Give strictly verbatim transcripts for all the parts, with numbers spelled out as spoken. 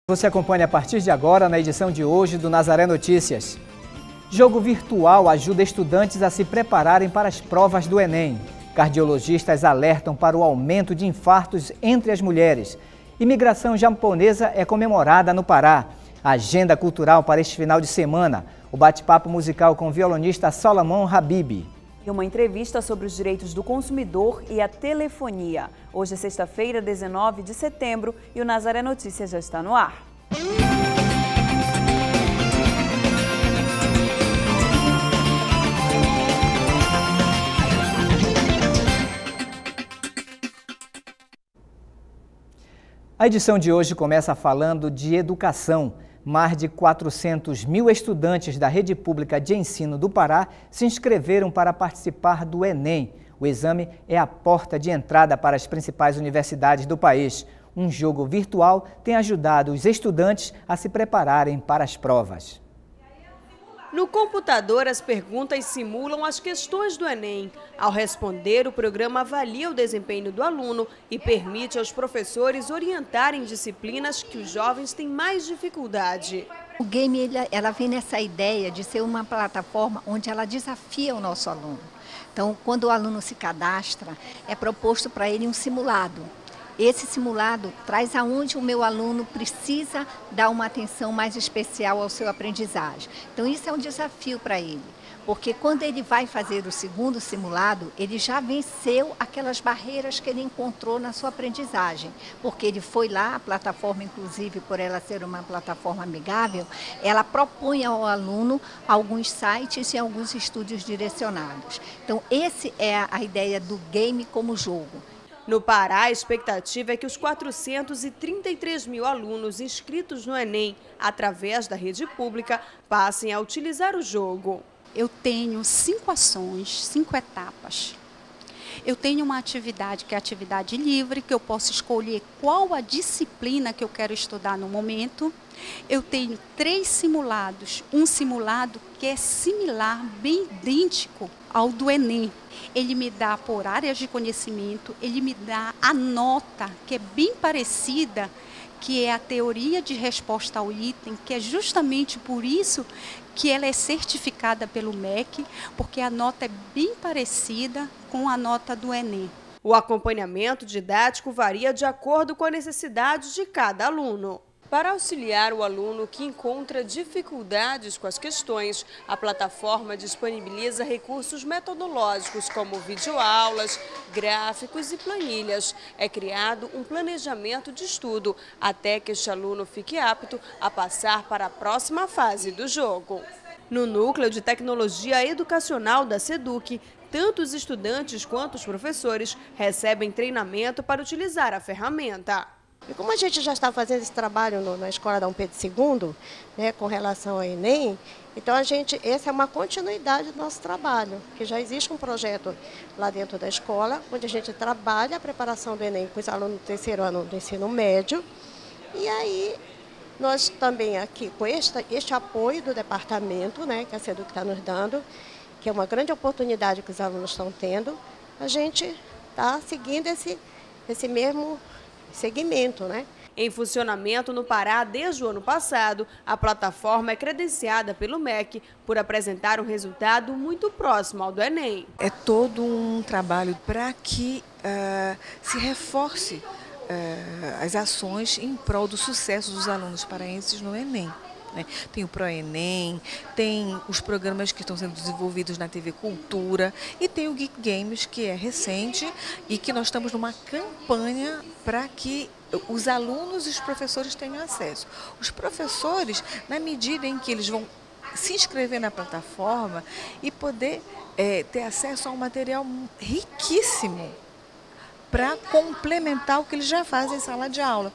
Você acompanha a partir de agora na edição de hoje do Nazaré Notícias. Jogo virtual ajuda estudantes a se prepararem para as provas do Enem. Cardiologistas alertam para o aumento de infartos entre as mulheres. Imigração japonesa é comemorada no Pará. Agenda cultural para este final de semana. O bate-papo musical com o violonista Salomão Habib. E uma entrevista sobre os direitos do consumidor e a telefonia. Hoje é sexta-feira, dezenove de setembro, e o Nazaré Notícias já está no ar. A edição de hoje começa falando de educação. Mais de quatrocentos mil estudantes da Rede Pública de Ensino do Pará se inscreveram para participar do Enem. O exame é a porta de entrada para as principais universidades do país. Um jogo virtual tem ajudado os estudantes a se prepararem para as provas. No computador, as perguntas simulam as questões do Enem. Ao responder, o programa avalia o desempenho do aluno e permite aos professores orientarem disciplinas que os jovens têm mais dificuldade. O game ela vem nessa ideia de ser uma plataforma onde ela desafia o nosso aluno. Então, quando o aluno se cadastra, é proposto para ele um simulado. Esse simulado traz aonde o meu aluno precisa dar uma atenção mais especial ao seu aprendizagem. Então isso é um desafio para ele, porque quando ele vai fazer o segundo simulado, ele já venceu aquelas barreiras que ele encontrou na sua aprendizagem, porque ele foi lá, a plataforma, inclusive por ela ser uma plataforma amigável, ela propõe ao aluno alguns sites e alguns estudos direcionados. Então essa é a ideia do game como jogo. No Pará, a expectativa é que os quatrocentos e trinta e três mil alunos inscritos no Enem, através da rede pública, passem a utilizar o jogo. Eu tenho cinco ações, cinco etapas. Eu tenho uma atividade que é a atividade livre, que eu posso escolher qual a disciplina que eu quero estudar no momento. Eu tenho três simulados, um simulado que é similar, bem idêntico ao do Enem. Ele me dá por áreas de conhecimento, ele me dá a nota, que é bem parecida, que é a teoria de resposta ao item, que é justamente por isso que ela é certificada pelo M E C, porque a nota é bem parecida com a nota do Enem. O acompanhamento didático varia de acordo com a necessidade de cada aluno. Para auxiliar o aluno que encontra dificuldades com as questões, a plataforma disponibiliza recursos metodológicos como videoaulas, gráficos e planilhas. É criado um planejamento de estudo até que este aluno fique apto a passar para a próxima fase do jogo. No Núcleo de Tecnologia Educacional da SEDUC, tanto os estudantes quanto os professores recebem treinamento para utilizar a ferramenta. E como a gente já está fazendo esse trabalho no, na Escola Dom Pedro segundo, né, com relação ao Enem, então a gente, essa é uma continuidade do nosso trabalho, que já existe um projeto lá dentro da escola, onde a gente trabalha a preparação do Enem com os alunos do terceiro ano do ensino médio, e aí nós também aqui, com este, este apoio do departamento, né, que a SEDUC está nos dando, que é uma grande oportunidade que os alunos estão tendo, a gente está seguindo esse, esse mesmo segmento, né? Em funcionamento no Pará desde o ano passado, a plataforma é credenciada pelo M E C por apresentar um resultado muito próximo ao do Enem. É todo um trabalho para que uh, se reforce uh, as ações em prol do sucesso dos alunos paraenses no Enem. Né? Tem o ProEnem, tem os programas que estão sendo desenvolvidos na T V Cultura e tem o Geek Games, que é recente e que nós estamos numa campanha para que os alunos e os professores tenham acesso. Os professores, na medida em que eles vão se inscrever na plataforma e poder é, ter acesso a um material riquíssimo para complementar o que eles já fazem em sala de aula.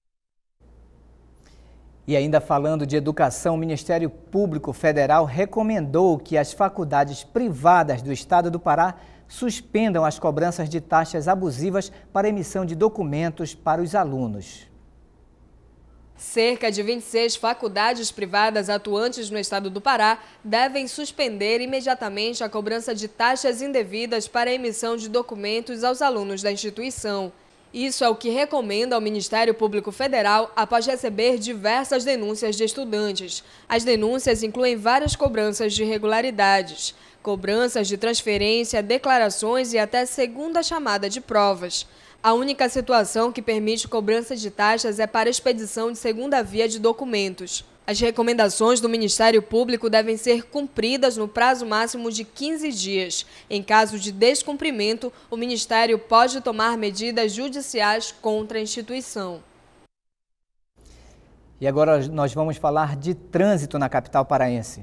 E ainda falando de educação, o Ministério Público Federal recomendou que as faculdades privadas do estado do Pará suspendam as cobranças de taxas abusivas para emissão de documentos para os alunos. Cerca de vinte e seis faculdades privadas atuantes no estado do Pará devem suspender imediatamente a cobrança de taxas indevidas para a emissão de documentos aos alunos da instituição. Isso é o que recomenda ao Ministério Público Federal após receber diversas denúncias de estudantes. As denúncias incluem várias cobranças de irregularidades, cobranças de transferência, declarações e até segunda chamada de provas. A única situação que permite cobrança de taxas é para expedição de segunda via de documentos. As recomendações do Ministério Público devem ser cumpridas no prazo máximo de quinze dias. Em caso de descumprimento, o Ministério pode tomar medidas judiciais contra a instituição. E agora nós vamos falar de trânsito na capital paraense.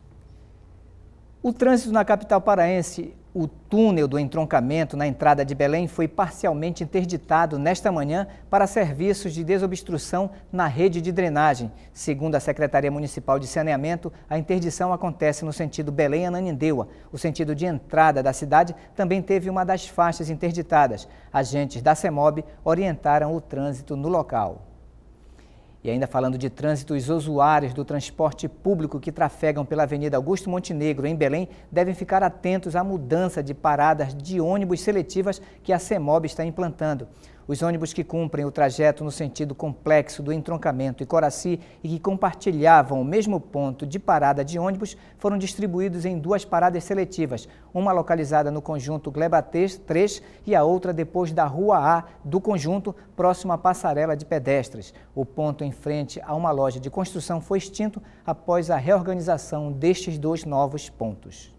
O trânsito na capital paraense, o túnel do entroncamento na entrada de Belém foi parcialmente interditado nesta manhã para serviços de desobstrução na rede de drenagem. Segundo a Secretaria Municipal de Saneamento, a interdição acontece no sentido Belém-Ananindeua. O sentido de entrada da cidade também teve uma das faixas interditadas. Agentes da CEMOB orientaram o trânsito no local. E ainda falando de trânsito, os usuários do transporte público que trafegam pela Avenida Augusto Montenegro, em Belém, devem ficar atentos à mudança de paradas de ônibus seletivas que a CEMOB está implantando. Os ônibus que cumprem o trajeto no sentido complexo do entroncamento e Coraci e que compartilhavam o mesmo ponto de parada de ônibus foram distribuídos em duas paradas seletivas, uma localizada no conjunto Gleba três e a outra depois da Rua A do conjunto, próximo à passarela de pedestres. O ponto em frente a uma loja de construção foi extinto após a reorganização destes dois novos pontos.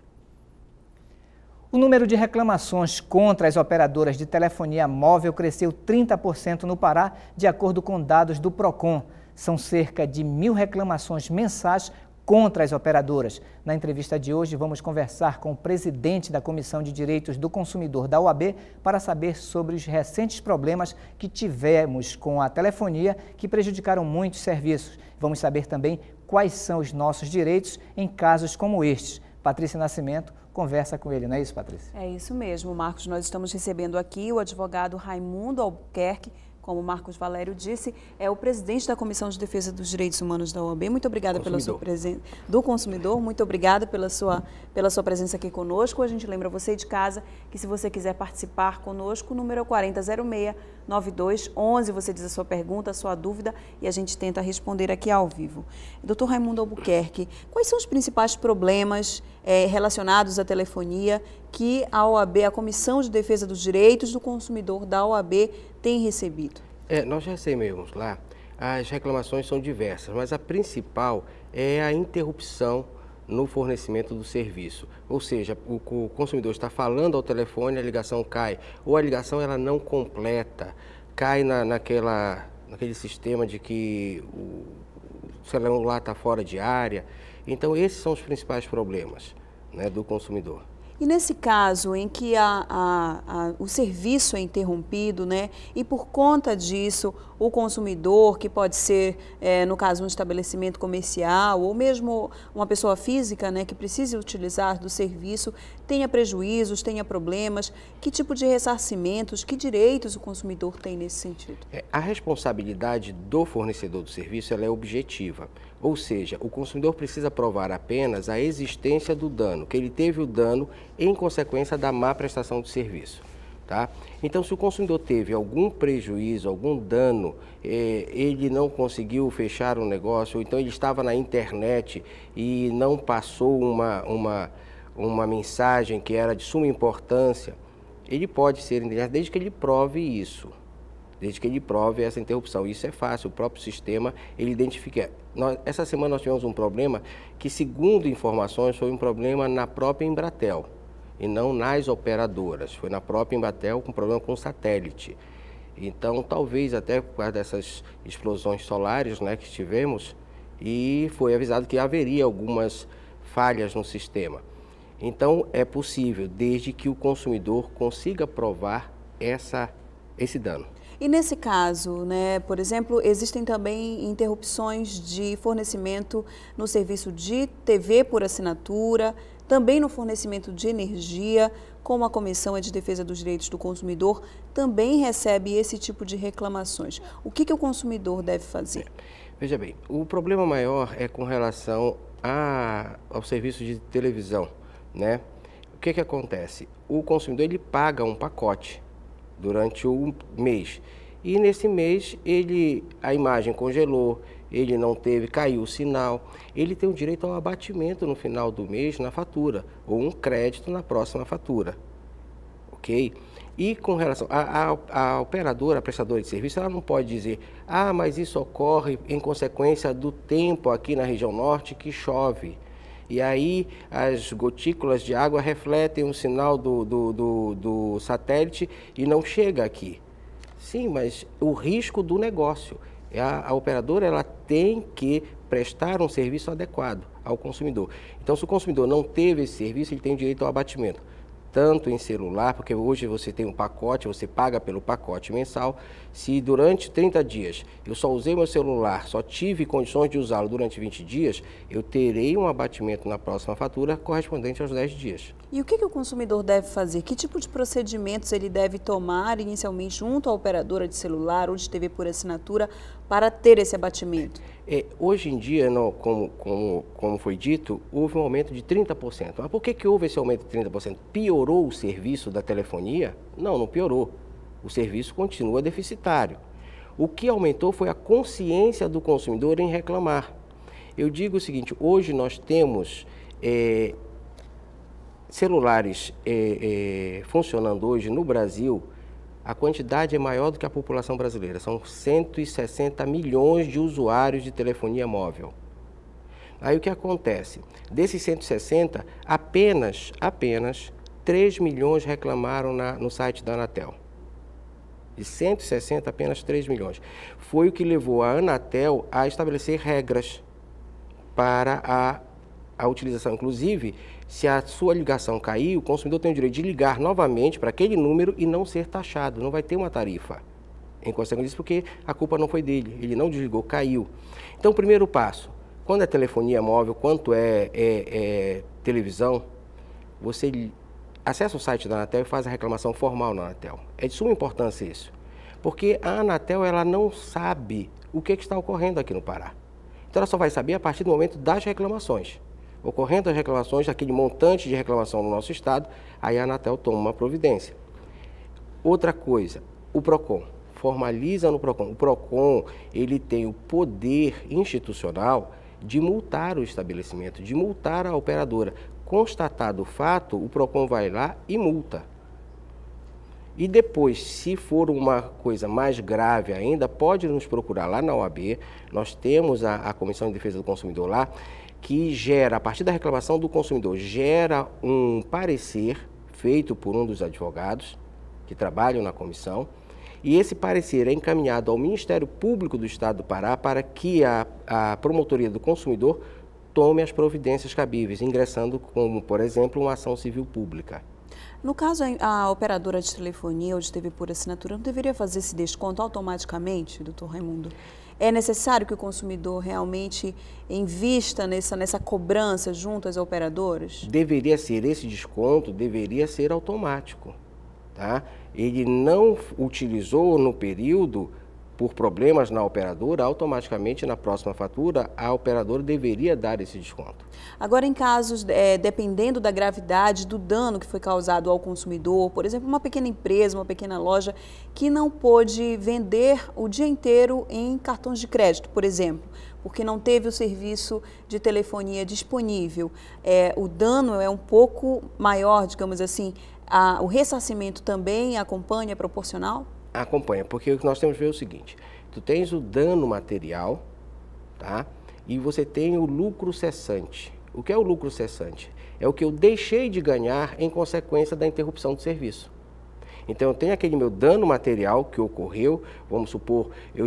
O número de reclamações contra as operadoras de telefonia móvel cresceu trinta por cento no Pará, de acordo com dados do PROCON. São cerca de mil reclamações mensais contra as operadoras. Na entrevista de hoje, vamos conversar com o presidente da Comissão de Direitos do Consumidor da O A B para saber sobre os recentes problemas que tivemos com a telefonia que prejudicaram muitos serviços. Vamos saber também quais são os nossos direitos em casos como estes. Patrícia Nascimento conversa com ele, não é isso, Patrícia? É isso mesmo, Marcos. Nós estamos recebendo aqui o advogado Raimundo Albuquerque, como o Marcos Valério disse, é o presidente da Comissão de Defesa dos Direitos Humanos da O A B. Muito obrigada pela sua presença, do consumidor, muito obrigada pela sua, pela sua presença aqui conosco. A gente lembra você de casa que se você quiser participar conosco, o número é quarenta zero seis, nove dois um um, você diz a sua pergunta, a sua dúvida e a gente tenta responder aqui ao vivo. doutor Raimundo Albuquerque, quais são os principais problemas é, relacionados à telefonia que a O A B, a Comissão de Defesa dos Direitos do Consumidor da O A B, tem recebido? É, nós recebemos lá, as reclamações são diversas, mas a principal é a interrupção no fornecimento do serviço. Ou seja, o, o consumidor está falando ao telefone, a ligação cai, ou a ligação ela não completa, cai na, naquela, naquele sistema de que o celular está fora de área. Então, esses são os principais problemas, né, do consumidor. E nesse caso em que a, a, a, o serviço é interrompido, né, e por conta disso o consumidor, que pode ser, é, no caso, um estabelecimento comercial ou mesmo uma pessoa física, né, que precise utilizar do serviço, tenha prejuízos, tenha problemas, que tipo de ressarcimentos, que direitos o consumidor tem nesse sentido? É, a responsabilidade do fornecedor do serviço ela é objetiva, ou seja, o consumidor precisa provar apenas a existência do dano, que ele teve o dano em consequência da má prestação do serviço. Tá? Então, se o consumidor teve algum prejuízo, algum dano, eh, ele não conseguiu fechar um negócio, ou então ele estava na internet e não passou uma, uma, uma mensagem que era de suma importância, ele pode ser indenizado desde que ele prove isso, desde que ele prove essa interrupção. Isso é fácil, o próprio sistema ele identifica. Nós, essa semana nós tivemos um problema que, segundo informações, foi um problema na própria Embratel e não nas operadoras. Foi na própria Embratel com problema com satélite. Então, talvez até por causa dessas explosões solares, né, que tivemos, e foi avisado que haveria algumas falhas no sistema. Então, é possível, desde que o consumidor consiga provar essa, esse dano. E nesse caso, né, por exemplo, existem também interrupções de fornecimento no serviço de T V por assinatura, também no fornecimento de energia, como a Comissão de Defesa dos Direitos do Consumidor também recebe esse tipo de reclamações. O que, que o consumidor deve fazer? Veja bem, o problema maior é com relação a, ao serviço de televisão, né? O que, que acontece? O consumidor ele paga um pacote durante um mês. E nesse mês ele, a imagem congelou, ele não teve, caiu o sinal, ele tem o direito ao abatimento no final do mês na fatura, ou um crédito na próxima fatura, ok? E com relação à a, a operadora, a prestadora de serviço, ela não pode dizer, ah, mas isso ocorre em consequência do tempo aqui na região norte que chove. E aí as gotículas de água refletem o sinal do, do, do, do satélite e não chega aqui. Sim, mas o risco do negócio. A, a operadora ela tem que prestar um serviço adequado ao consumidor. Então, se o consumidor não teve esse serviço, ele tem direito ao abatimento. Tanto em celular, porque hoje você tem um pacote, você paga pelo pacote mensal. Se durante trinta dias eu só usei meu celular, só tive condições de usá-lo durante vinte dias, eu terei um abatimento na próxima fatura correspondente aos dez dias. E o que, que o consumidor deve fazer? Que tipo de procedimentos ele deve tomar inicialmente junto à operadora de celular ou de T V por assinatura para ter esse abatimento? É, hoje em dia, não, como, como, como foi dito, houve um aumento de trinta por cento. Mas por que, que houve esse aumento de trinta por cento? Piorou o serviço da telefonia? Não, não piorou. O serviço continua deficitário. O que aumentou foi a consciência do consumidor em reclamar. Eu digo o seguinte, hoje nós temos é, celulares é, é, funcionando hoje no Brasil. A quantidade é maior do que a população brasileira, são cento e sessenta milhões de usuários de telefonia móvel. Aí o que acontece? Desses cento e sessenta, apenas, apenas três milhões reclamaram na, no site da Anatel. De cento e sessenta, apenas três milhões. Foi o que levou a Anatel a estabelecer regras para a, a utilização. Inclusive, se a sua ligação cair, o consumidor tem o direito de ligar novamente para aquele número e não ser taxado, não vai ter uma tarifa. Em consequência disso, porque a culpa não foi dele, ele não desligou, caiu. Então, o primeiro passo, quando é telefonia móvel, quanto é, é, é televisão, você acessa o site da Anatel e faz a reclamação formal na Anatel. É de suma importância isso, porque a Anatel ela não sabe o que, que está ocorrendo aqui no Pará. Então, ela só vai saber a partir do momento das reclamações. Ocorrendo as reclamações, daquele montante de reclamação no nosso estado, aí a Anatel toma uma providência. Outra coisa, o PROCON, formaliza no PROCON. O PROCON, ele tem o poder institucional de multar o estabelecimento, de multar a operadora. Constatado o fato, o PROCON vai lá e multa. E depois, se for uma coisa mais grave ainda, pode nos procurar lá na O A B, nós temos a, a Comissão de Defesa do Consumidor lá, que gera, a partir da reclamação do consumidor, gera um parecer feito por um dos advogados que trabalham na comissão, e esse parecer é encaminhado ao Ministério Público do Estado do Pará para que a, a Promotoria do Consumidor tome as providências cabíveis, ingressando como, por exemplo, uma ação civil pública. No caso, a operadora de telefonia ou de T V por assinatura não deveria fazer esse desconto automaticamente, doutor Raimundo? É necessário que o consumidor realmente invista nessa, nessa cobrança junto às operadoras? Deveria ser, esse desconto deveria ser automático, tá? Ele não utilizou no período por problemas na operadora, automaticamente na próxima fatura a operadora deveria dar esse desconto. Agora, em casos, é, dependendo da gravidade do dano que foi causado ao consumidor, por exemplo, uma pequena empresa, uma pequena loja que não pôde vender o dia inteiro em cartões de crédito, por exemplo, porque não teve o serviço de telefonia disponível, é, o dano é um pouco maior, digamos assim, a, o ressarcimento também acompanha, é proporcional? Acompanha, porque o que nós temos que ver é o seguinte, tu tens o dano material, tá? E você tem o lucro cessante. O que é o lucro cessante? É o que eu deixei de ganhar em consequência da interrupção do serviço. Então, eu tenho aquele meu dano material que ocorreu, vamos supor, eu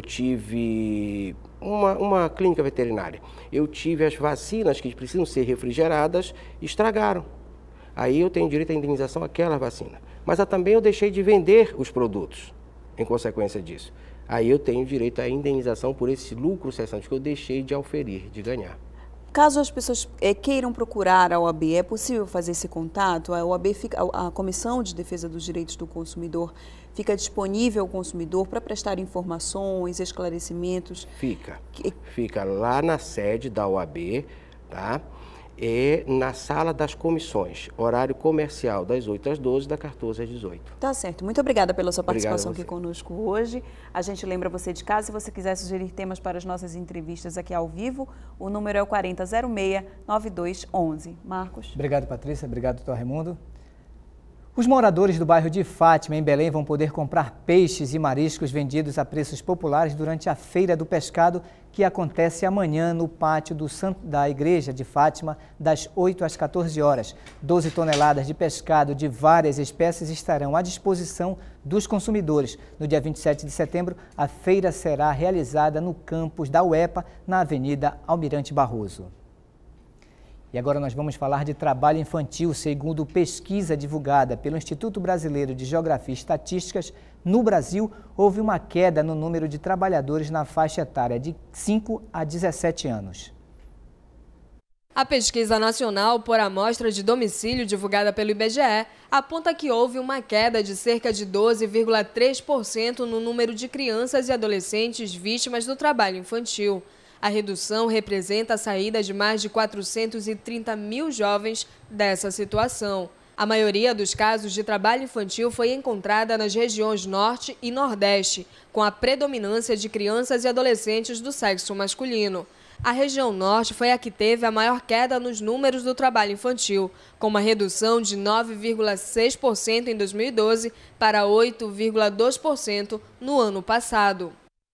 tive uma, uma clínica veterinária, eu tive as vacinas que precisam ser refrigeradas, estragaram. Aí eu tenho direito à indenização àquela vacina. Mas também eu deixei de vender os produtos em consequência disso. Aí eu tenho direito à indenização por esse lucro cessante que eu deixei de auferir, de ganhar. Caso as pessoas é, queiram procurar a O A B, é possível fazer esse contato? A O A B fica, a, a Comissão de Defesa dos Direitos do Consumidor fica disponível ao consumidor para prestar informações, esclarecimentos? Fica. Que... Fica lá na sede da O A B, tá? é na sala das comissões, horário comercial das oito às doze, da quatorze às dezoito. Tá certo. Muito obrigada pela sua participação aqui você. conosco hoje. A gente lembra você de casa, se você quiser sugerir temas para as nossas entrevistas aqui ao vivo, o número é o quarenta zero seis, nove dois onze. Marcos. Obrigado, Patrícia. Obrigado, doutor Raimundo. Os moradores do bairro de Fátima, em Belém, vão poder comprar peixes e mariscos vendidos a preços populares durante a Feira do Pescado, que acontece amanhã no pátio do Santo, da Igreja de Fátima, das oito às quatorze horas. doze toneladas de pescado de várias espécies estarão à disposição dos consumidores. No dia vinte e sete de setembro, a feira será realizada no campus da U E P A, na Avenida Almirante Barroso. E agora nós vamos falar de trabalho infantil. Segundo pesquisa divulgada pelo Instituto Brasileiro de Geografia e Estatísticas, no Brasil houve uma queda no número de trabalhadores na faixa etária de cinco a dezessete anos. A pesquisa nacional por amostra de domicílio divulgada pelo I B G E aponta que houve uma queda de cerca de doze vírgula três por cento no número de crianças e adolescentes vítimas do trabalho infantil. A redução representa a saída de mais de quatrocentos e trinta mil jovens dessa situação. A maioria dos casos de trabalho infantil foi encontrada nas regiões Norte e Nordeste, com a predominância de crianças e adolescentes do sexo masculino. A região Norte foi a que teve a maior queda nos números do trabalho infantil, com uma redução de nove vírgula seis por cento em dois mil e doze para oito vírgula dois por cento no ano passado.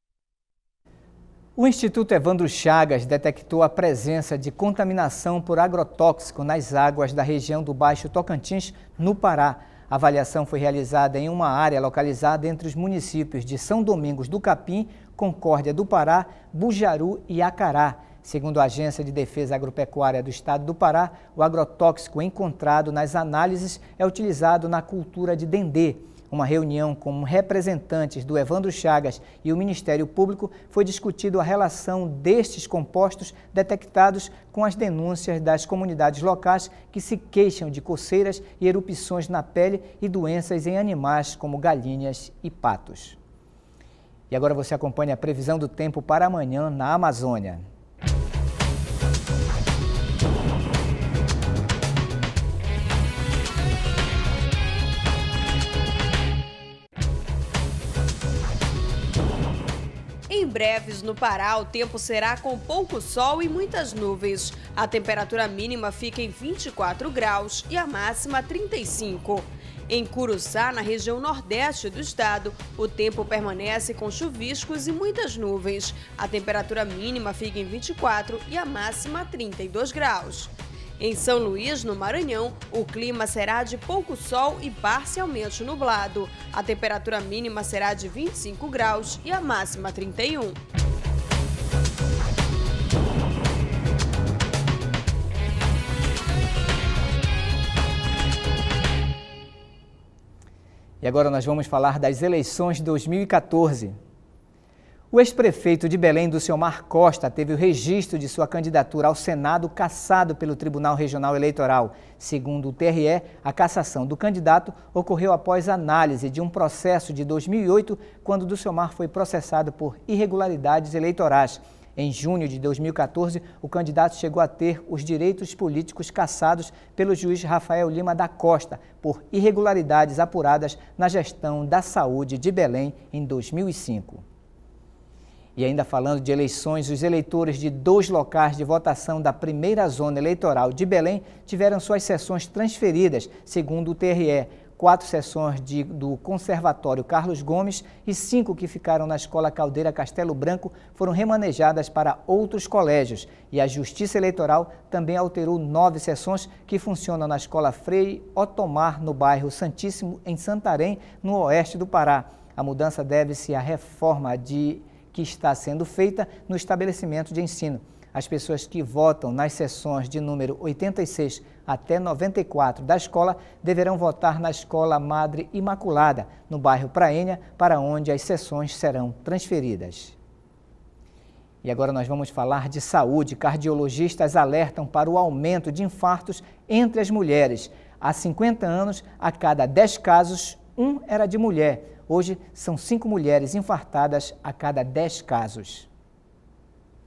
O Instituto Evandro Chagas detectou a presença de contaminação por agrotóxico nas águas da região do Baixo Tocantins, no Pará. A avaliação foi realizada em uma área localizada entre os municípios de São Domingos do Capim, Concórdia do Pará, Bujaru e Acará. Segundo a Agência de Defesa Agropecuária do Estado do Pará, o agrotóxico encontrado nas análises é utilizado na cultura de dendê. Uma reunião com representantes do Evandro Chagas e o Ministério Público foi discutido a relação destes compostos detectados com as denúncias das comunidades locais que se queixam de coceiras e erupções na pele e doenças em animais como galinhas e patos. E agora você acompanha a previsão do tempo para amanhã na Amazônia. Em breves, no Pará, o tempo será com pouco sol e muitas nuvens. A temperatura mínima fica em vinte e quatro graus e a máxima trinta e cinco. Em Curuçá, na região nordeste do estado, o tempo permanece com chuviscos e muitas nuvens. A temperatura mínima fica em vinte e quatro e a máxima trinta e dois graus. Em São Luís, no Maranhão, o clima será de pouco sol e parcialmente nublado. A temperatura mínima será de vinte e cinco graus e a máxima trinta e um. E agora nós vamos falar das eleições de dois mil e quatorze. O ex-prefeito de Belém, Dulciomar Costa, teve o registro de sua candidatura ao Senado cassado pelo Tribunal Regional Eleitoral. Segundo o T R E, a cassação do candidato ocorreu após análise de um processo de dois mil e oito, quando Dulciomar foi processado por irregularidades eleitorais. Em junho de dois mil e quatorze, o candidato chegou a ter os direitos políticos cassados pelo juiz Rafael Lima da Costa por irregularidades apuradas na gestão da saúde de Belém em dois mil e cinco. E ainda falando de eleições, os eleitores de dois locais de votação da primeira zona eleitoral de Belém tiveram suas sessões transferidas, segundo o T R E. Quatro sessões de, do Conservatório Carlos Gomes e cinco que ficaram na Escola Caldeira Castelo Branco foram remanejadas para outros colégios. E a Justiça Eleitoral também alterou nove sessões que funcionam na Escola Frei Otomar, no bairro Santíssimo, em Santarém, no oeste do Pará. A mudança deve-se à reforma de, que está sendo feita no estabelecimento de ensino. As pessoas que votam nas sessões de número oitenta e seis até noventa e quatro da escola deverão votar na Escola Madre Imaculada, no bairro Prainha, para onde as sessões serão transferidas. E agora nós vamos falar de saúde. Cardiologistas alertam para o aumento de infartos entre as mulheres. Há cinquenta anos, a cada dez casos, um era de mulher. Hoje, são cinco mulheres infartadas a cada dez casos.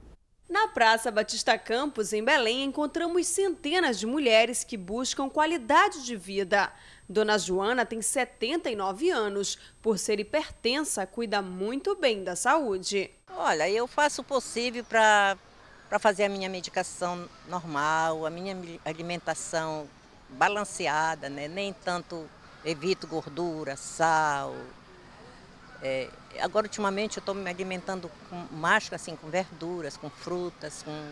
Na Praça Batista Campos, em Belém, encontramos centenas de mulheres que buscam qualidade de vida. Dona Joana tem setenta e nove anos. Por ser hipertensa, cuida muito bem da saúde. Olha, eu faço o possível para para fazer a minha medicação normal, a minha alimentação balanceada, né? Nem tanto evito gordura, sal. É, agora, ultimamente, eu estou me alimentando com, mais assim, com verduras, com frutas, com...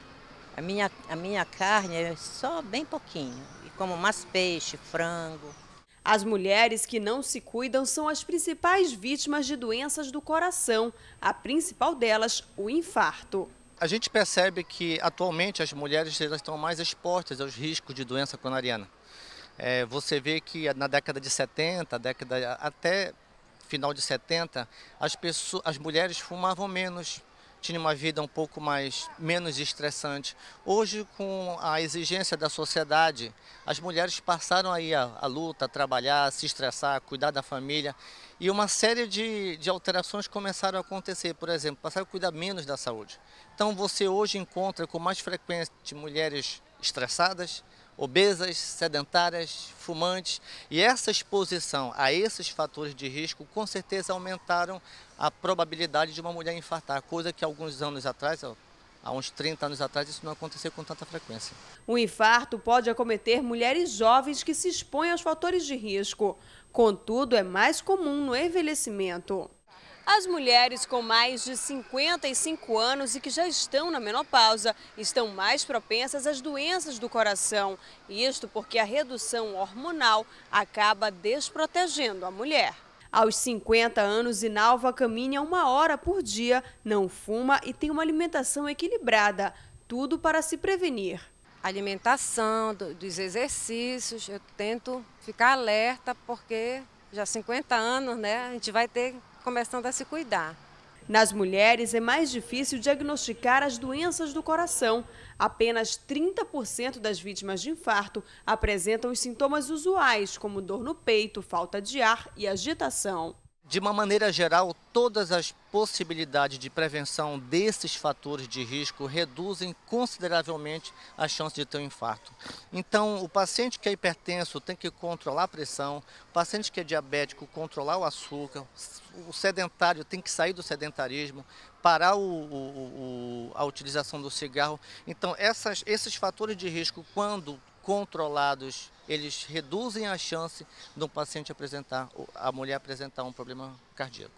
A minha, a minha carne é só bem pouquinho, e como mais peixe, frango. As mulheres que não se cuidam são as principais vítimas de doenças do coração, a principal delas, o infarto. A gente percebe que, atualmente, as mulheres elas estão mais expostas aos riscos de doença coronariana. É, você vê que na década de setenta, década, até final de setenta, as, pessoas, as mulheres fumavam menos, tinham uma vida um pouco mais, menos estressante. Hoje, com a exigência da sociedade, as mulheres passaram aí a, a luta, a trabalhar, a se estressar, a cuidar da família. E uma série de, de alterações começaram a acontecer. Por exemplo, passaram a cuidar menos da saúde. Então você hoje encontra com mais frequência mulheres estressadas, obesas, sedentárias, fumantes. E essa exposição a esses fatores de risco com certeza aumentaram a probabilidade de uma mulher infartar, coisa que alguns anos atrás, há uns trinta anos atrás, isso não acontecia com tanta frequência. O infarto pode acometer mulheres jovens que se expõem aos fatores de risco. Contudo, é mais comum no envelhecimento. As mulheres com mais de cinquenta e cinco anos e que já estão na menopausa estão mais propensas às doenças do coração. Isto porque a redução hormonal acaba desprotegendo a mulher. Aos cinquenta anos, Inalva caminha uma hora por dia, não fuma e tem uma alimentação equilibrada. Tudo para se prevenir. Alimentação, do, dos exercícios, eu tento ficar alerta porque já cinquenta anos, né, a gente vai ter começando a se cuidar. Nas mulheres é mais difícil diagnosticar as doenças do coração. Apenas trinta por cento das vítimas de infarto apresentam os sintomas usuais, como dor no peito, falta de ar e agitação. De uma maneira geral, todas as possibilidades de prevenção desses fatores de risco reduzem consideravelmente a chance de ter um infarto. Então, o paciente que é hipertenso tem que controlar a pressão, o paciente que é diabético controlar o açúcar, o sedentário tem que sair do sedentarismo, parar o, o, o, a utilização do cigarro. Então, essas, esses fatores de risco, quando controlados, eles reduzem a chance do paciente apresentar, a mulher apresentar um problema cardíaco.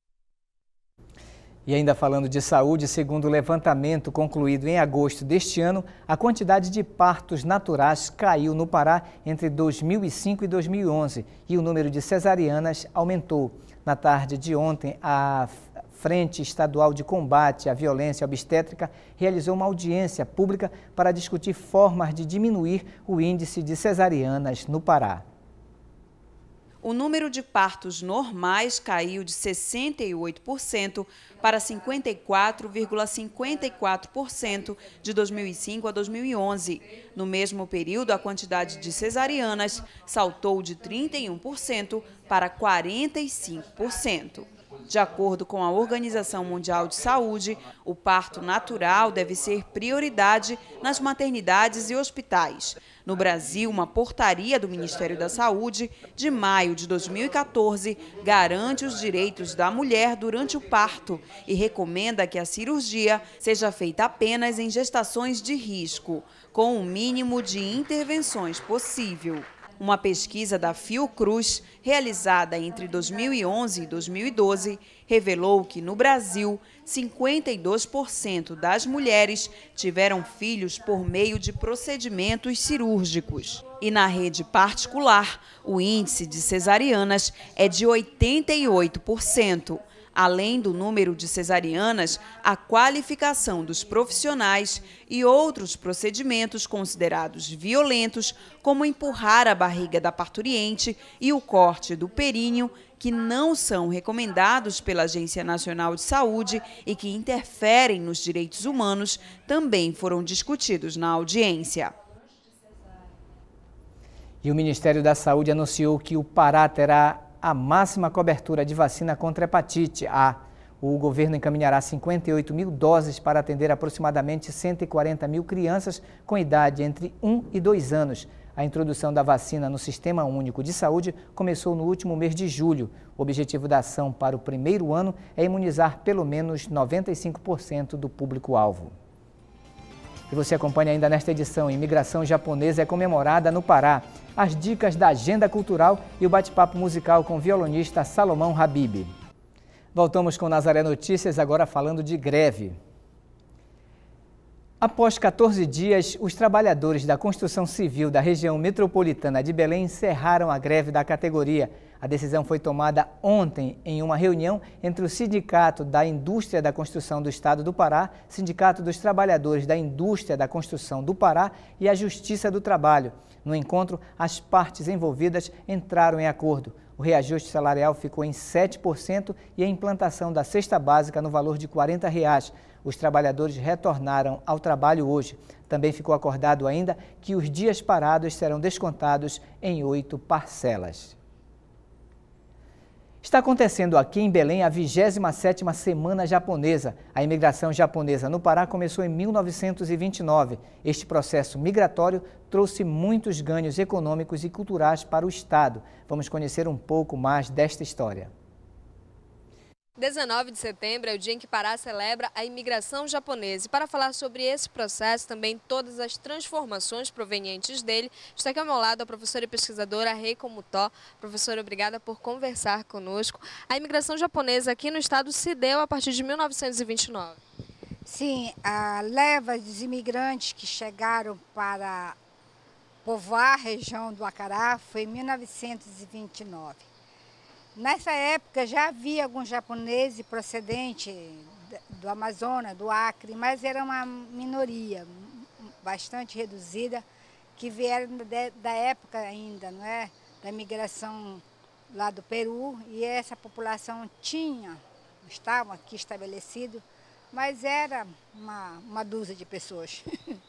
E ainda falando de saúde, segundo o levantamento concluído em agosto deste ano, a quantidade de partos naturais caiu no Pará entre dois mil e cinco e dois mil e onze e o número de cesarianas aumentou. Na tarde de ontem, a Frente Estadual de Combate à Violência Obstétrica realizou uma audiência pública para discutir formas de diminuir o índice de cesarianas no Pará. O número de partos normais caiu de sessenta e oito por cento para cinquenta e quatro vírgula cinquenta e quatro por cento de dois mil e cinco a dois mil e onze. No mesmo período, a quantidade de cesarianas saltou de trinta e um por cento para quarenta e cinco por cento. De acordo com a Organização Mundial de Saúde, o parto natural deve ser prioridade nas maternidades e hospitais. No Brasil, uma portaria do Ministério da Saúde, de maio de dois mil e quatorze, garante os direitos da mulher durante o parto e recomenda que a cirurgia seja feita apenas em gestações de risco, com o mínimo de intervenções possível. Uma pesquisa da Fiocruz, realizada entre dois mil e onze e dois mil e doze, revelou que, no Brasil, cinquenta e dois por cento das mulheres tiveram filhos por meio de procedimentos cirúrgicos. E na rede particular, o índice de cesarianas é de oitenta e oito por cento. Além do número de cesarianas, a qualificação dos profissionais e outros procedimentos considerados violentos, como empurrar a barriga da parturiente e o corte do períneo, que não são recomendados pela Agência Nacional de Saúde e que interferem nos direitos humanos, também foram discutidos na audiência. E o Ministério da Saúde anunciou que o Pará terá a máxima cobertura de vacina contra a hepatite A. O governo encaminhará cinquenta e oito mil doses para atender aproximadamente cento e quarenta mil crianças com idade entre um e dois anos. A introdução da vacina no Sistema Único de Saúde começou no último mês de julho. O objetivo da ação para o primeiro ano é imunizar pelo menos noventa e cinco por cento do público-alvo. E você acompanha ainda nesta edição, imigração japonesa é comemorada no Pará. As dicas da agenda cultural e o bate-papo musical com o violonista Salomão Habib. Voltamos com Nazaré Notícias, agora falando de greve. Após quatorze dias, os trabalhadores da construção civil da região metropolitana de Belém encerraram a greve da categoria. A decisão foi tomada ontem em uma reunião entre o Sindicato da Indústria da Construção do Estado do Pará, Sindicato dos Trabalhadores da Indústria da Construção do Pará e a Justiça do Trabalho. No encontro, as partes envolvidas entraram em acordo. O reajuste salarial ficou em sete por cento e a implantação da cesta básica no valor de quarenta reais. Os trabalhadores retornaram ao trabalho hoje. Também ficou acordado ainda que os dias parados serão descontados em oito parcelas. Está acontecendo aqui em Belém a vigésima sétima Semana Japonesa. A imigração japonesa no Pará começou em mil novecentos e vinte e nove. Este processo migratório trouxe muitos ganhos econômicos e culturais para o Estado. Vamos conhecer um pouco mais desta história. dezenove de setembro é o dia em que Pará celebra a imigração japonesa. E para falar sobre esse processo, também todas as transformações provenientes dele, está aqui ao meu lado a professora e pesquisadora Reiko Mutó. Professora, obrigada por conversar conosco. A imigração japonesa aqui no estado se deu a partir de mil novecentos e vinte e nove. Sim, a leva dos imigrantes que chegaram para povoar a região do Acará foi em mil novecentos e vinte e nove. Nessa época já havia alguns japoneses procedentes do Amazonas, do Acre, mas era uma minoria bastante reduzida que vieram da época ainda, não é? Da migração lá do Peru, e essa população tinha, estava aqui estabelecido, mas era uma, uma dúzia de pessoas.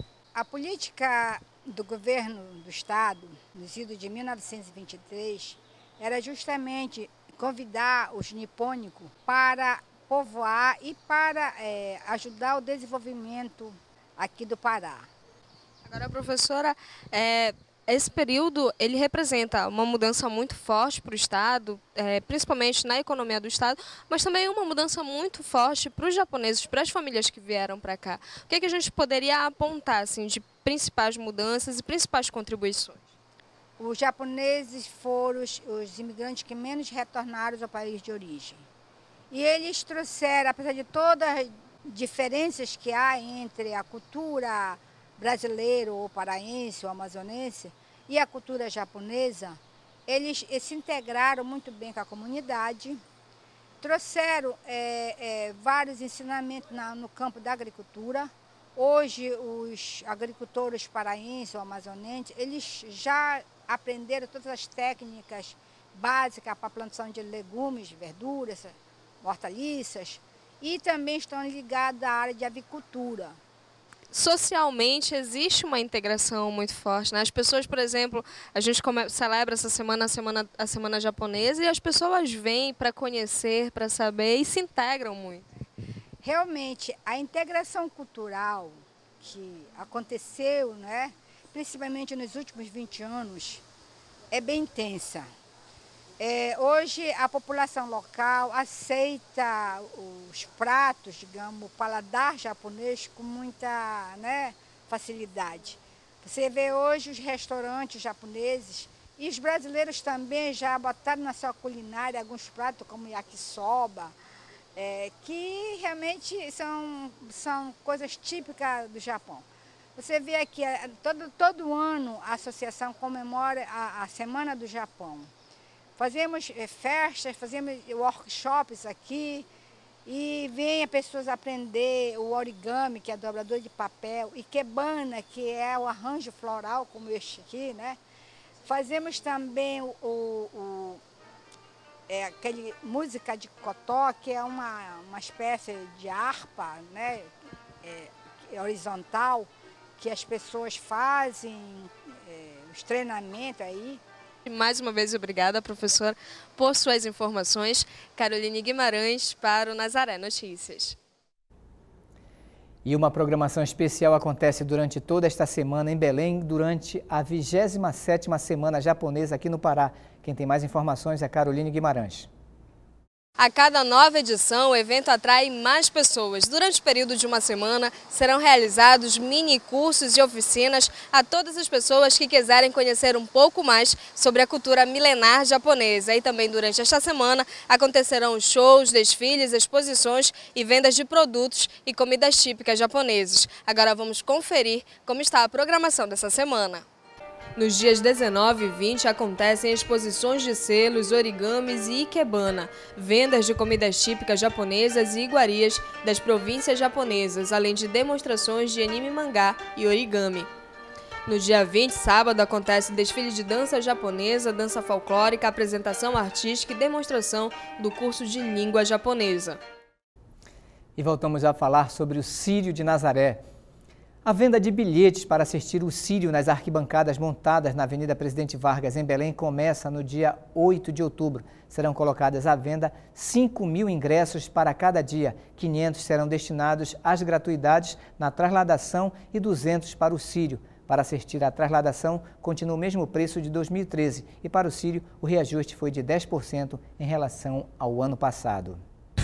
A política do governo do estado, no ido de mil novecentos e vinte e três, era justamente convidar os nipônicos para povoar e para é, ajudar o desenvolvimento aqui do Pará. Agora, professora, é, esse período ele representa uma mudança muito forte para o Estado, é, principalmente na economia do Estado, mas também uma mudança muito forte para os japoneses, para as famílias que vieram para cá. O que é que a gente poderia apontar assim, de principais mudanças e principais contribuições? Os japoneses foram os, os imigrantes que menos retornaram ao país de origem. E eles trouxeram, apesar de todas as diferenças que há entre a cultura brasileira, ou paraense, ou amazonense, e a cultura japonesa, eles, eles se integraram muito bem com a comunidade, trouxeram é, é, vários ensinamentos na, no campo da agricultura. Hoje, os agricultores paraenses ou amazonenses, eles já aprenderam todas as técnicas básicas para a plantação de legumes, verduras, hortaliças, e também estão ligados à área de avicultura. Socialmente existe uma integração muito forte, né? As pessoas, por exemplo, a gente celebra essa semana a semana, a semana japonesa, e as pessoas vêm para conhecer, para saber, e se integram muito. Realmente, a integração cultural que aconteceu, né, principalmente nos últimos vinte anos, é bem intensa. É, hoje a população local aceita os pratos, digamos, o paladar japonês com muita, né, facilidade. Você vê hoje os restaurantes japoneses, e os brasileiros também já botaram na sua culinária alguns pratos como yakisoba, é, que realmente são, são coisas típicas do Japão. Você vê aqui, todo, todo ano a associação comemora a, a Semana do Japão. Fazemos é, festas, fazemos workshops aqui, e vêm as pessoas aprender o origami, que é dobrador de papel, ikebana, que é o arranjo floral, como este aqui, né? Fazemos também o, o, o é, aquele música de cotó, que é uma, uma espécie de harpa, né? É, é horizontal, que as pessoas fazem, é, os treinamentos aí. Mais uma vez, obrigada, professora, por suas informações. Caroline Guimarães para o Nazaré Notícias. E uma programação especial acontece durante toda esta semana em Belém, durante a vigésima sétima Semana Japonesa aqui no Pará. Quem tem mais informações é Caroline Guimarães. A cada nova edição, o evento atrai mais pessoas. Durante o período de uma semana, serão realizados mini cursos e oficinas a todas as pessoas que quiserem conhecer um pouco mais sobre a cultura milenar japonesa. E também durante esta semana acontecerão shows, desfiles, exposições e vendas de produtos e comidas típicas japonesas. Agora vamos conferir como está a programação dessa semana. Nos dias dezenove e vinte acontecem exposições de selos, origamis e ikebana, vendas de comidas típicas japonesas e iguarias das províncias japonesas, além de demonstrações de anime, mangá e origami. No dia vinte, sábado, acontece desfile de dança japonesa, dança folclórica, apresentação artística e demonstração do curso de língua japonesa. E voltamos a falar sobre o Círio de Nazaré. A venda de bilhetes para assistir o Círio nas arquibancadas montadas na Avenida Presidente Vargas, em Belém, começa no dia oito de outubro. Serão colocadas à venda cinco mil ingressos para cada dia. quinhentos serão destinados às gratuidades na trasladação e duzentos para o Círio. Para assistir à trasladação, continua o mesmo preço de dois mil e treze e para o Círio o reajuste foi de dez por cento em relação ao ano passado.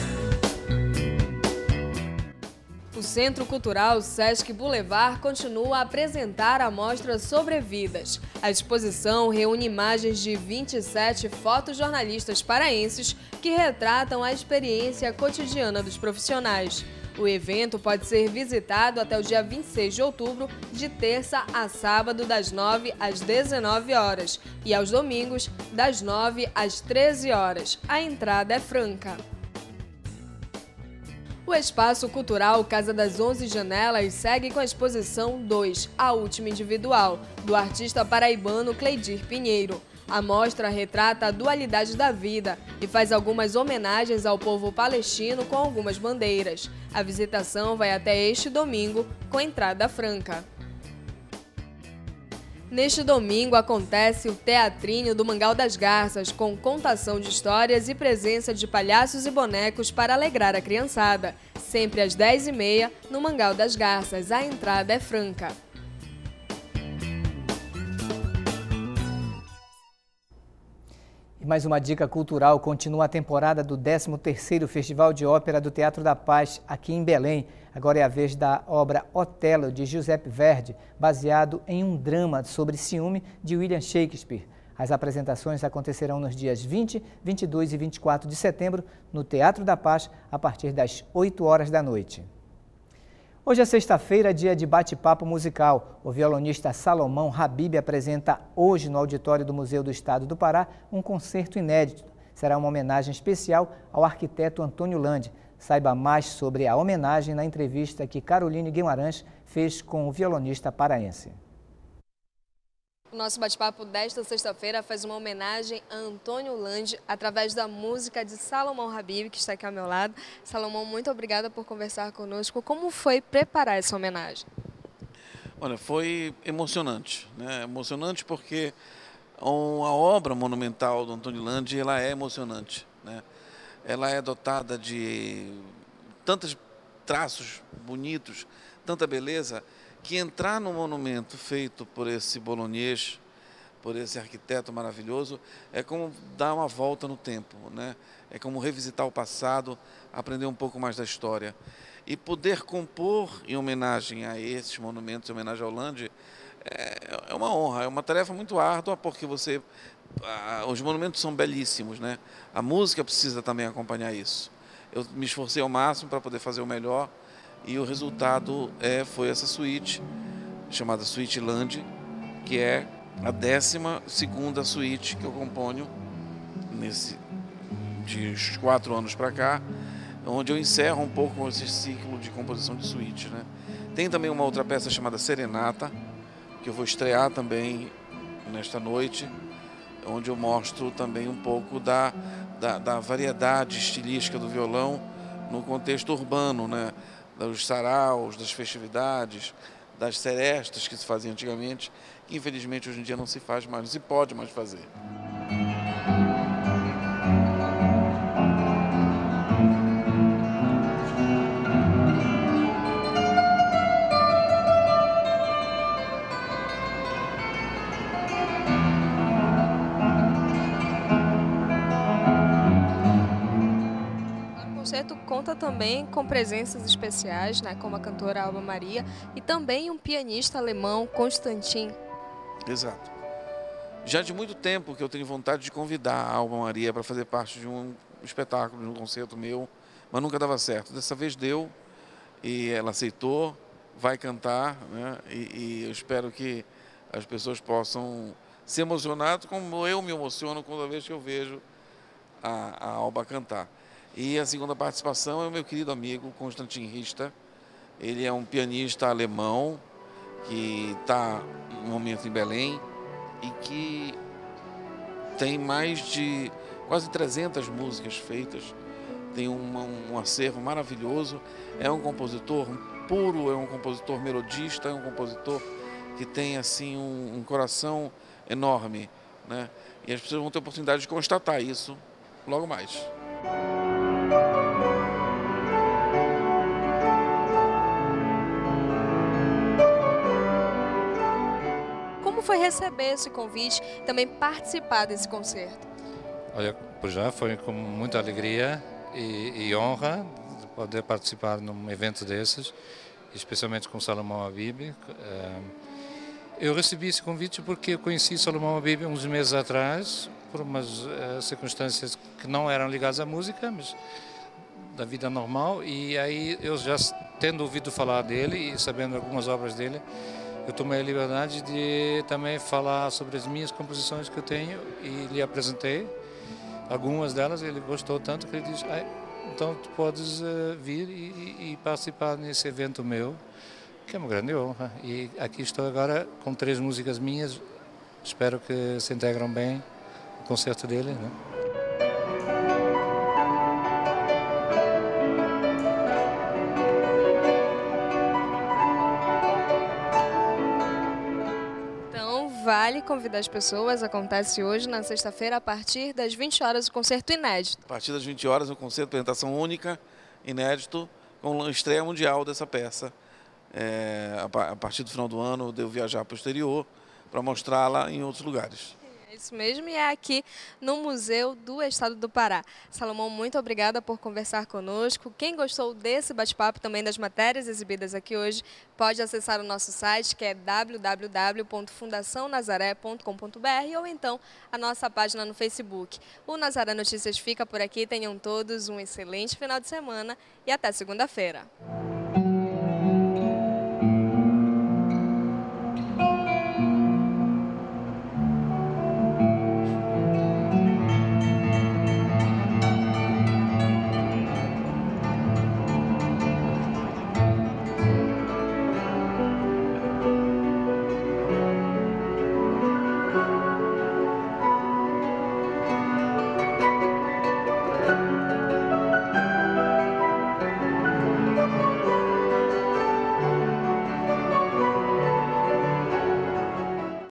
O Centro Cultural Sesc Boulevard continua a apresentar a mostra Sobrevidas. A exposição reúne imagens de vinte e sete fotojornalistas paraenses que retratam a experiência cotidiana dos profissionais. O evento pode ser visitado até o dia vinte e seis de outubro, de terça a sábado, das nove às dezenove horas e aos domingos, das nove às treze horas. A entrada é franca. O Espaço Cultural Casa das Onze Janelas segue com a exposição dois, A Última Individual, do artista paraibano Cleidir Pinheiro. A mostra retrata a dualidade da vida e faz algumas homenagens ao povo palestino com algumas bandeiras. A visitação vai até este domingo, com entrada franca. Neste domingo acontece o Teatrinho do Mangal das Garças, com contação de histórias e presença de palhaços e bonecos para alegrar a criançada. Sempre às dez e meia, no Mangal das Garças. A entrada é franca. E mais uma dica cultural, continua a temporada do décimo terceiro Festival de Ópera do Teatro da Paz, aqui em Belém. Agora é a vez da obra Otelo, de Giuseppe Verdi, baseado em um drama sobre ciúme de William Shakespeare. As apresentações acontecerão nos dias vinte, vinte e dois e vinte e quatro de setembro, no Teatro da Paz, a partir das oito horas da noite. Hoje é sexta-feira, dia de bate-papo musical. O violonista Salomão Habib apresenta hoje no auditório do Museu do Estado do Pará um concerto inédito. Será uma homenagem especial ao arquiteto Antônio Lande. Saiba mais sobre a homenagem na entrevista que Caroline Guimarães fez com o violonista paraense. O nosso bate-papo desta sexta-feira faz uma homenagem a Antônio Lande através da música de Salomão Habib, que está aqui ao meu lado. Salomão, muito obrigada por conversar conosco. Como foi preparar essa homenagem? Olha, foi emocionante, né? Emocionante porque a obra monumental do Antônio Lande, ela é emocionante, né? Ela é dotada de tantos traços bonitos, tanta beleza, que entrar no monumento feito por esse bolonhês, por esse arquiteto maravilhoso, é como dar uma volta no tempo, né? É como revisitar o passado, aprender um pouco mais da história. E poder compor em homenagem a esses monumentos, em homenagem ao Lande, é uma honra, é uma tarefa muito árdua, porque você, os monumentos são belíssimos, né? A música precisa também acompanhar isso. Eu me esforcei ao máximo para poder fazer o melhor, e o resultado é, foi essa suíte, chamada Suíte Lande, que é a décima segunda suíte que eu componho nesse, de quatro anos para cá, onde eu encerro um pouco esse ciclo de composição de suíte, né? Tem também uma outra peça chamada Serenata, que eu vou estrear também nesta noite, onde eu mostro também um pouco da, da, da variedade estilística do violão no contexto urbano, né? Dos saraus, das festividades, das serestas que se faziam antigamente, que infelizmente hoje em dia não se faz mais, não se pode mais fazer. O concerto conta também com presenças especiais, né, como a cantora Alba Maria e também um pianista alemão, Konstantin. Exato. Já de muito tempo que eu tenho vontade de convidar a Alba Maria para fazer parte de um espetáculo, de um concerto meu, mas nunca dava certo. Dessa vez deu e ela aceitou, vai cantar, né? E, e eu espero que as pessoas possam se emocionar como eu me emociono toda vez que eu vejo a, a Alba cantar. E a segunda participação é o meu querido amigo Konstantin Richter. Ele é um pianista alemão que está no momento em Belém e que tem mais de quase trezentas músicas feitas. Tem uma, um acervo maravilhoso. É um compositor puro, é um compositor melodista, é um compositor que tem assim um, um coração enorme, né? E as pessoas vão ter a oportunidade de constatar isso logo mais. Como foi receber esse convite, também participar desse concerto? Olha, por já foi com muita alegria e, e honra de poder participar num evento desses, especialmente com Salomão Habib. Eu recebi esse convite porque eu conheci Salomão Habib uns meses atrás, por umas uh, circunstâncias que não eram ligadas à música, mas da vida normal, e aí eu já tendo ouvido falar dele e sabendo algumas obras dele, eu tomei a liberdade de também falar sobre as minhas composições que eu tenho e lhe apresentei algumas delas. Ele gostou tanto que ele disse, ah, então tu podes uh, vir e, e participar nesse evento meu, que é uma grande honra. E aqui estou agora com três músicas minhas, espero que se integram bem no concerto dele, né? Vale convidar as pessoas, acontece hoje, na sexta-feira, a partir das vinte horas, o concerto inédito. A partir das vinte horas, um concerto, apresentação única, inédito, com a estreia mundial dessa peça. É, a partir do final do ano, eu devo viajar para o exterior para mostrá-la em outros lugares. É isso mesmo, e é aqui no Museu do Estado do Pará. Salomão, muito obrigada por conversar conosco. Quem gostou desse bate-papo, também das matérias exibidas aqui hoje, pode acessar o nosso site, que é w w w ponto fundação nazaré ponto com ponto b r, ou então a nossa página no Facebook. O Nazaré Notícias fica por aqui. Tenham todos um excelente final de semana e até segunda-feira.